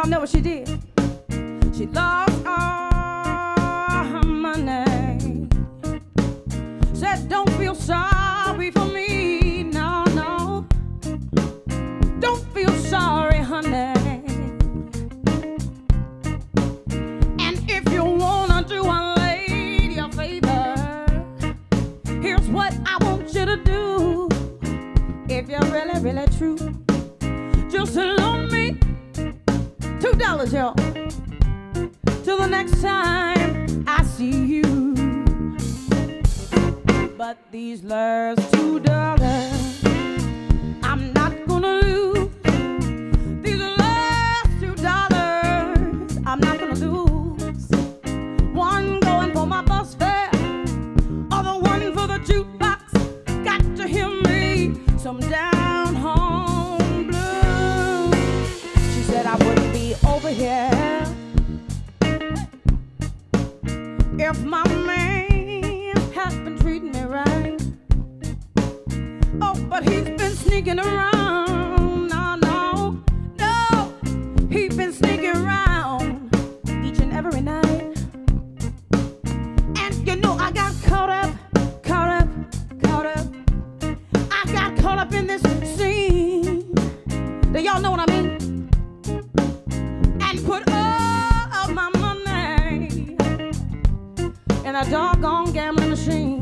know what she did? She lost all her money. Said, don't feel sorry for me, no, no. Don't feel sorry, honey. And if you wanna do a lady a favor, here's what I want you to do. If you're really, really true, just loan me $2, y'all, till the next time I see you. But these last $2 I'm not gonna lose. These last $2 I'm not gonna lose. One going for my bus fare, other one for the jukebox. Got to hear me some down home blues. She said I wouldn't be over here if my man has been treating me right. Oh, but he's been sneaking around. No, no, no. He's been sneaking around each and every night. And you know I got caught up. I got caught up in this scene. Do y'all know what I mean? And put all of my money in a doggone gambling machine.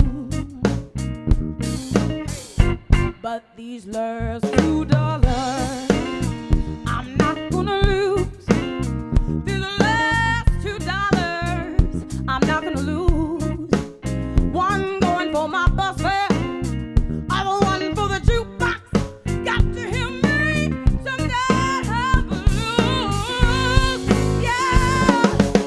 But these last $2 I'm not gonna lose. These last $2 I'm not gonna lose. One going for my bus fare, other one for the jukebox. Got to hear me some down blues. Yeah.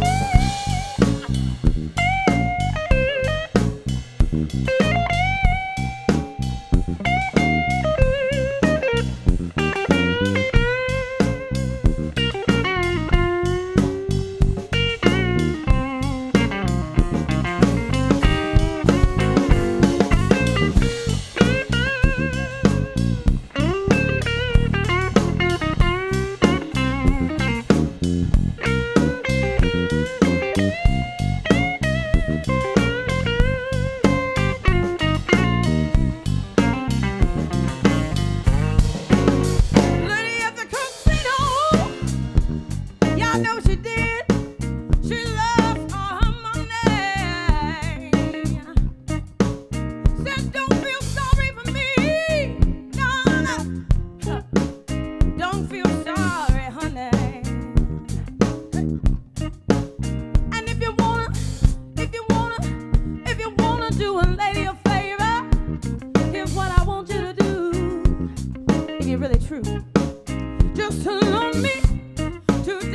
Know she did. She lost all her money. Said, don't feel sorry for me. No, no. Don't feel sorry, honey. And if you wanna do a lady a favor, here's what I want you to do. If you're really true, just to loan me $2.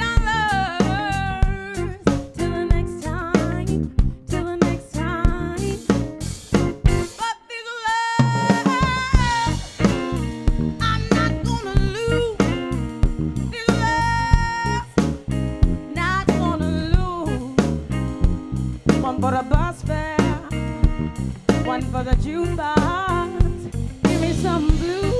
One for the bus fare, one for the jukebox. Give me some blues.